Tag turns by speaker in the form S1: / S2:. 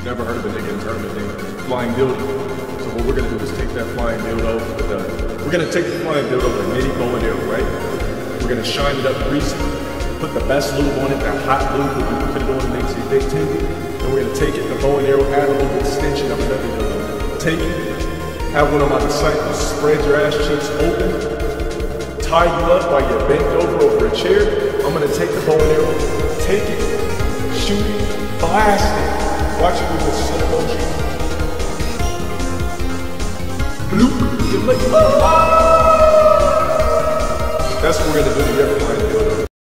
S1: never heard of a nigga in tournament named Flying Dildo. So what we're gonna do is take that flying dildo we're gonna take the flying dildo with a mini bow and arrow, right? We're gonna shine it up, grease it, put the best lube on it, that hot lube that you put it on and makes your dick tingle. And we're gonna take it, the bow and arrow, add a little extension of another dildo. Take it, have one of my disciples spread your ass cheeks open, tie you up while you're bent over a chair. I'm gonna take the bow and arrow, take it, shoot it, blast it. Watch it with the slow motion. Bloop. You're like, oh! That's what we're gonna do to your